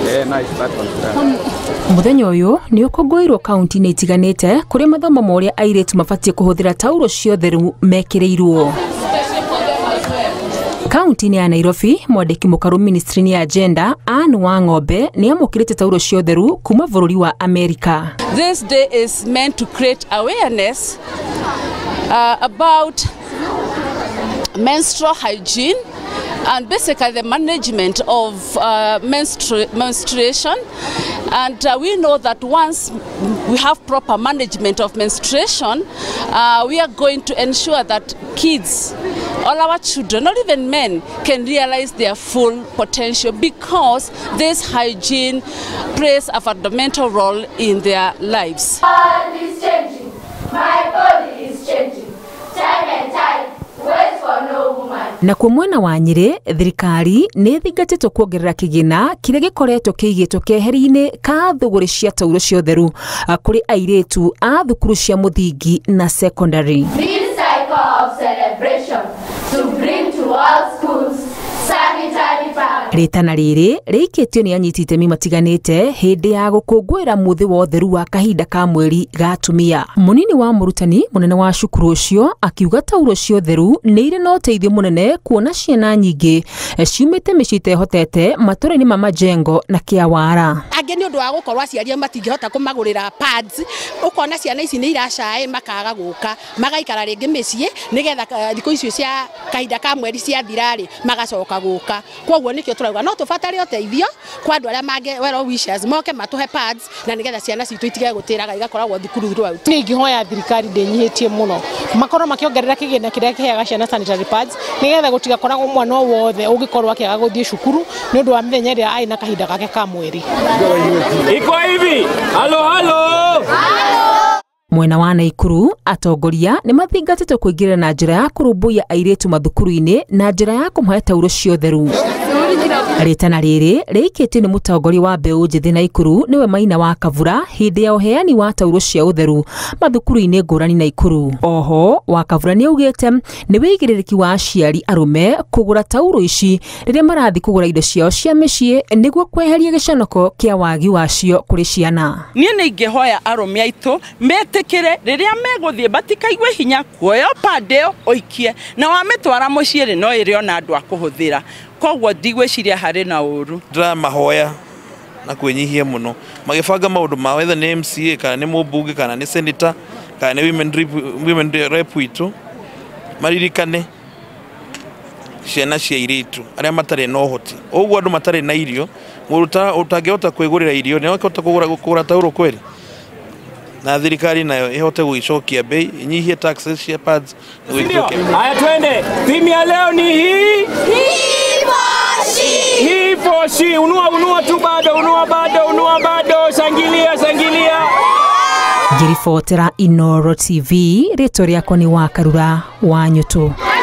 Nice, that one. Muthenya uyu ni ukungũirwo kaunti-inĩ itiganĩte kũrĩ mathomo marĩa airĩtu mabatie kũhũthĩra tauro cia ũtheru mekĩrĩirwo. Kaunti-inĩ ya Nairobi, mwandĩki mũkaru ministry-inĩ ya gender Anne Wang'ombe ni amũkĩrĩte tauro cia ũtheru kuma bũrũri wa Amerika. This day is meant to create awareness about menstrual hygiene and basically the management of menstruation. And we know that once we have proper management of menstruation, we are going to ensure that kids, all our children, not even men, can realize their full potential because this hygiene plays a fundamental role in their lives. My body is changing. My body is changing. Time and time. Wait for no woman. Na kwa mwena wa Nyeri, thirikari nĩ thingatĩtwo kuongerera kĩgĩna kĩrĩa gĩkoretwo kĩigĩtwo keheri-inĩ ka thũgũrĩ cia tauro cia ũtheru kũrĩ airĩtu a thukuru cia mũthingi na secondary. This cycle of celebration to bring to all schools sanitary pads. Rĩtana rĩrĩ rĩikĩtio nĩ anyiti itemi matiganĩte hĩndĩ ya gũkũngũĩra mũthĩ wa ũtheru wa kahinda ka mweri ga atumia. Mũnini wa mũrutani mũnene wa cukuru ũcio akiuga tauro cia ũtheru nĩ irĩ na ũteithio mũnene kuona ciana nyingĩ ciumĩte mĩciĩ itehotete matũũra-inĩ ma Majengo na Kĩawara. Angĩ nĩ ũndũ wa gũkorwo aciari matingĩhota kũmagũrĩra pads, ũkona ciana ici nĩ iracaĩ makaga gũka magaikara rĩngĩ mĩciĩ nĩgetha thikũ icio cia kahinda ka mweri cia thirarĩ magacoka gũka. Kwoguo nĩkĩo tũrauga no tũbatare ũteithio kwa andũ arĩa mangĩ well wishers moke matũhe pads na nĩgetha ciana citũ itige gũtĩraga igakoragwo thukuru throughout. Nĩ ingĩhoya thirikari ndĩnyihĩtie mũno makorwo makĩongerera kĩgĩna kĩrĩa kĩheaga ciana sanitary pads nĩgetha gũtigakoragwo mwana wothe ũngĩkorwo akĩaga gũthiĩ cukuru nĩ ũndũ wa mĩthenya ĩrĩa arĩ na kahinda gake ka mweri. Iko hivi. Halo. Mwena wa Naikuru, atongoria nĩ mathingatĩtwo kũingĩrĩra na njĩra ya kũrũmbũiya airĩtu mathukuru-inĩ na njĩra ya kũmahe tauro cia ũtheru. Rĩtana rĩrĩ rĩikĩtio nĩ mũtongoria wa mbeũ njĩthĩ Naikuru nĩwe Maina wa Kavura hĩndĩ ya ũheani wa tauro cia ũtheru mathukuru-inĩ ngũrani Naikuru. Oho wa Kavura nĩ augĩte nĩ wĩigĩrĩrĩki wa aciari arũme kũgũra tauro ici rĩrĩa marathiĩ kũgũra indo ciao cia mĩciĩ nĩguo kweheria gĩconoko kĩa wagi wacio kũrĩ ciana. Niĩ nĩ ingĩhoya arũme aitũ metĩkĩre rĩrĩa megũthiĩ batikaigue hinya kuoya pad ĩyo oikie na wamĩtwara mũciĩ no ĩrĩ ona andũ a kũhũthĩra. Kwoguo ndigwĩciria harĩ na ũru. Ndĩramahoya na kwĩnyihia mũno magĩbanga maũndũ mao whether nĩ MCA kana nĩ mũmbunge kana nĩ senator kana nĩ women rep witũ maririkane ciana cia airĩtu arĩa matarĩ na ũhoti. Ũguo andũ matarĩ na irio mũruta ũtangĩhota kwĩgũrĩra irio nĩ akĩhota kũgũra tauro kweli. Na thirikari nayo ihote gũicokia bei inyihie taxes cia pads. Haya twende. Timu ya leo ni hii. Hiposhi. Unua tu bado, unua bado. Shangilia. Ngiribotera Inooro TV, rĩtwa rĩakwa nĩ Wakarura wa Nyũtũ.